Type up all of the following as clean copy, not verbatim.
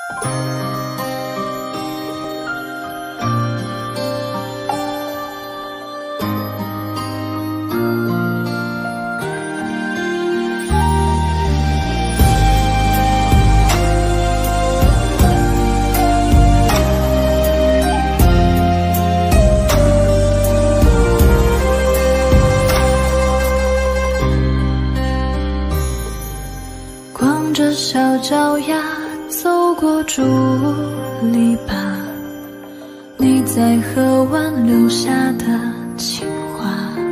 小脚丫走过竹篱笆，你在河湾留下的情话。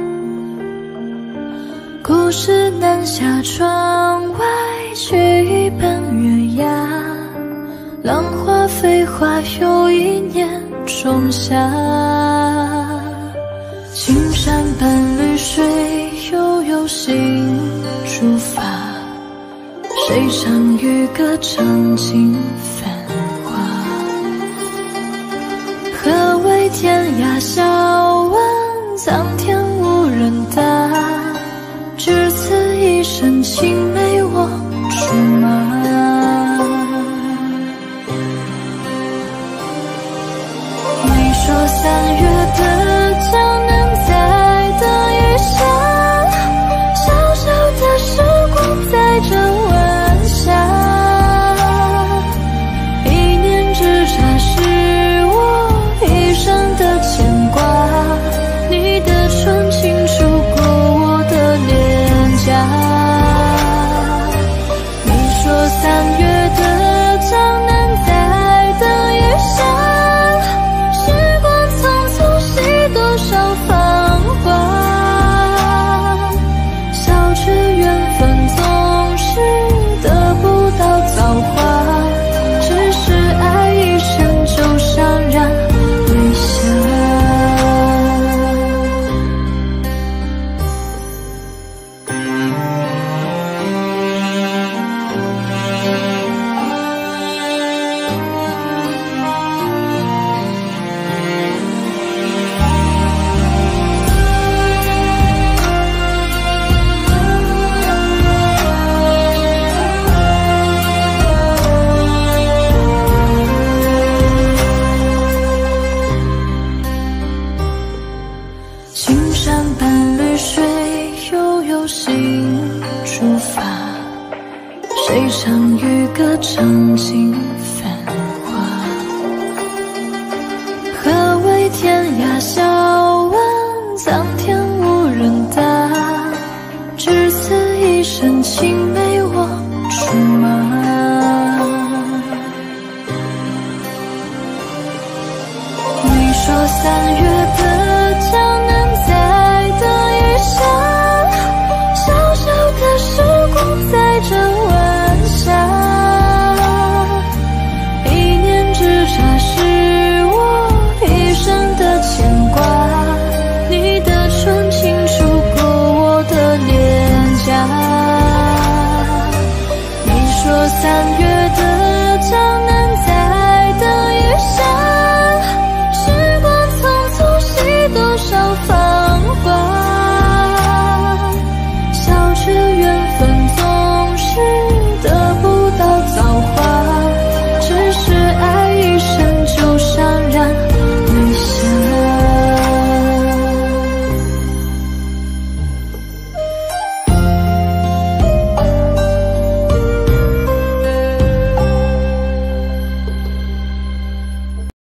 故事南下，窗外取一本月牙，浪花飞花又一年仲夏。青山伴绿水，悠悠行竹筏。谁唱渔歌唱尽繁华？何为天涯？笑问苍天无人答。只此一身青梅我竹马。你说3月的江南在等雨下，小小的时光在这晚霞，一念之差是我一生的牵挂。你的唇轻触过我的脸颊。你说3月的江南在等雨下，时光匆匆洗多少芳华。笑却缘分总是得不到造化，只是爱一生就潸然泪下。青山伴绿水，悠悠行竹筏。谁唱渔歌唱尽繁华？何为天涯？笑问苍天无人答。只此一身青梅我竹马。你说3月的江南在等雨下，小小的时光在这晚霞，一念之差是我一生的牵挂。你的唇轻触过我的脸颊。你说3月的